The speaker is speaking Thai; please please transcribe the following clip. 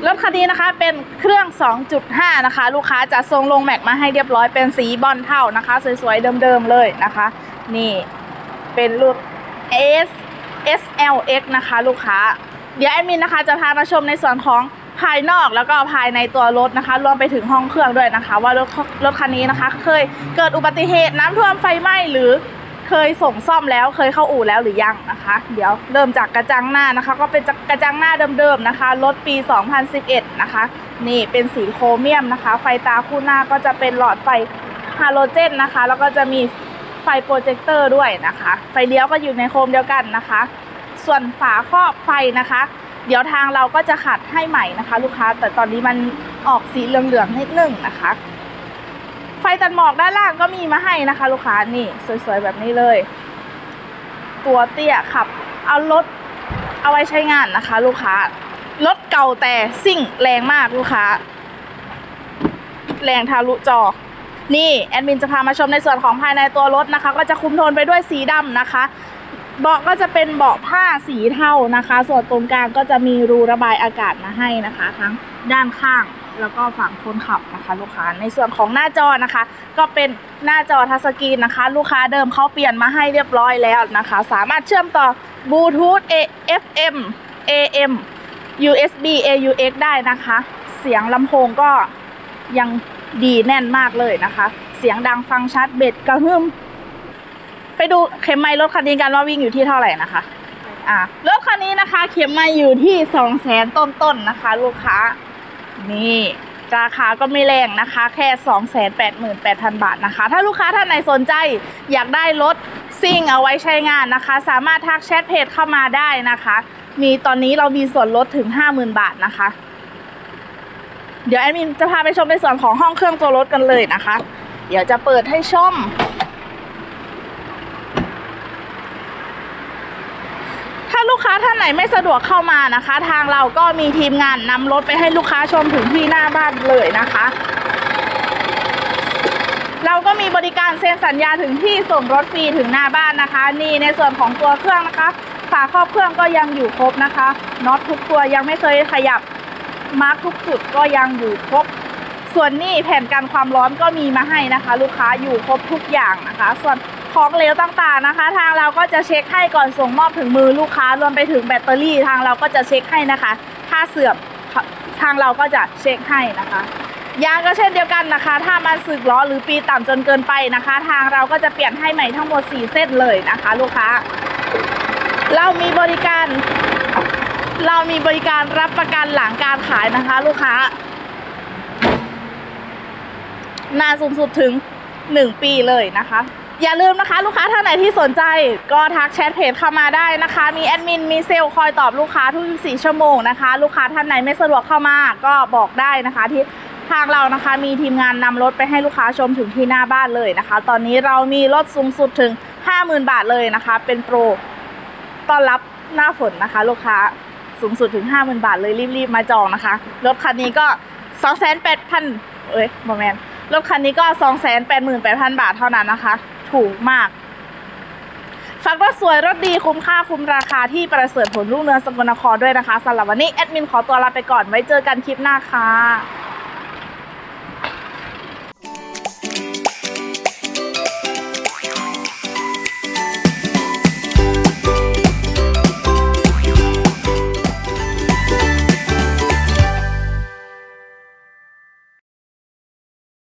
รถคันนี้นะคะเป็นเครื่อง 2.5 นะคะลูกค้าจะทรงลงแม็กมาให้เรียบร้อยเป็นสีบอลเทานะคะสวยๆเดิมๆเลยนะคะนี่เป็นรุ่น SLX นะคะลูกค้าเดี๋ยวแอดมินนะคะจะพามาชมในส่วนของภายนอกแล้วก็ภายในตัวรถนะคะรวมไปถึงห้องเครื่องด้วยนะคะว่ารถคันนี้นะคะเคยเกิดอุบัติเหตุน้ำท่วมไฟไหม้หรือเคยส่งซ่อมแล้วเคยเข้าอู่แล้วหรือยังนะคะเดี๋ยวเริ่มจากกระจังหน้านะคะก็เป็นกระจังหน้าเดิมๆนะคะรถปี 2011 นะคะนี่เป็นสีโครเมียมนะคะไฟตาคู่หน้าก็จะเป็นหลอดไฟฮาโลเจนนะคะแล้วก็จะมีไฟโปรเจคเตอร์ด้วยนะคะไฟเลี้ยวก็อยู่ในโคมเดียวกันนะคะส่วนฝาครอบไฟนะคะเดี๋ยวทางเราก็จะขัดให้ใหม่นะคะลูกค้าแต่ตอนนี้มันออกสีเหลืองๆนิดนึงนะคะไฟตัดหมอกด้านล่างก็มีมาให้นะคะลูกค้านี่สวยๆแบบนี้เลยตัวเตี้ยขับเอารถเอาไว้ใช้งานนะคะลูกค้ารถเก่าแต่ซิ่งแรงมากลูกค้าแรงทะลุจอนี่แอดมินจะพามาชมในส่วนของภายในตัวรถนะคะก็จะคุมโทนไปด้วยสีดำนะคะเบาะก็จะเป็นเบาะผ้าสีเทานะคะส่วนตรงกลางก็จะมีรูระบายอากาศมาให้นะคะทั้งด้านข้างแล้วก็ฝั่งคนขับนะคะลูกค้าในส่วนของหน้าจอนะคะก็เป็นหน้าจอทัชสกรีนนะคะลูกค้าเดิมเขาเปลี่ยนมาให้เรียบร้อยแล้วนะคะสามารถเชื่อมต่อบลูทูธ FM AM USB AUX ได้นะคะเสียงลำโพงก็ยังดีแน่นมากเลยนะคะเสียงดังฟังชัดเบ็ดกระหึ่มไปดูเข็มไมล์รถคันนี้กันว่าวิ่งอยู่ที่เท่าไหร่นะคะรถคันนี้นะคะเข็มไมล์อยู่ที่ 200,000 ต้นๆนะคะลูกค้านี่ราคาก็ไม่แรงนะคะแค่ 288,000 บาทนะคะถ้าลูกค้าท่านไหนสนใจอยากได้รถซิ่งเอาไว้ใช้งานนะคะสามารถทักแชทเพจเข้ามาได้นะคะมีตอนนี้เรามีส่วนลดถึง 50,000 บาทนะคะเดี๋ยวแอดมินจะพาไปชมในส่วนของห้องเครื่องตัวรถกันเลยนะคะเดี๋ยวจะเปิดให้ชมถ้าลูกค้าท่านไหนไม่สะดวกเข้ามานะคะทางเราก็มีทีมงานนำรถไปให้ลูกค้าชมถึงที่หน้าบ้านเลยนะคะเราก็มีบริการเซ็นสัญญาถึงที่ส่งรถฟรีถึงหน้าบ้านนะคะนี่ในส่วนของตัวเครื่องนะคะฝาครอบเครื่องก็ยังอยู่ครบนะคะน็อตทุกตัวยังไม่เคยขยับมาร์กทุกจุดก็ยังอยู่ครบส่วนนี้แผ่นกันความร้อนก็มีมาให้นะคะลูกค้าอยู่ครบทุกอย่างนะคะส่วนของเหลวต่างๆนะคะทางเราก็จะเช็คให้ก่อนส่งมอบถึงมือลูกค้ารวมไปถึงแบตเตอรี่ทางเราก็จะเช็คให้นะคะถ้าเสื่อมทางเราก็จะเช็คให้นะคะยางก็เช่นเดียวกันนะคะถ้ามันสึกล้อหรือปีต่ำจนเกินไปนะคะทางเราก็จะเปลี่ยนให้ใหม่ทั้งหมด4เส้นเลยนะคะลูกค้าเรามีบริการรับประกันหลังการขายนะคะลูกค้านานสูงสุดถึง1 ปีเลยนะคะอย่าลืมนะคะลูกค้าท่านไหนที่สนใจก็ทักแชทเพจเข้ามาได้นะคะมีแอดมินมีเซลล์คอยตอบลูกค้าทุก24 ชั่วโมงนะคะลูกค้าท่านไหนไม่สะดวกเข้ามาก็บอกได้นะคะที่ทางเรานะคะมีทีมงานนำรถไปให้ลูกค้าชมถึงที่หน้าบ้านเลยนะคะตอนนี้เรามีลดสูงสุดถึง 50,000 บาทเลยนะคะเป็นโปรต้อนรับหน้าฝนนะคะลูกค้าสูงสุดถึง 50,000 บาทเลยรีบๆมาจองนะคะรถคันนี้ก็ 28,000 บอแมนรถคันนี้ก็ 288,000 บาทเท่านั้นนะคะถูกมากฝากรถสวยรถดีคุ้มค่าคุ้มราคาที่ประเสริฐผลรุ่งเรืองสกลนครด้วยนะคะสำหรับวันนี้แอดมินขอตัวลาไปก่อนไว้เจอกันคลิปหน้าค่ะ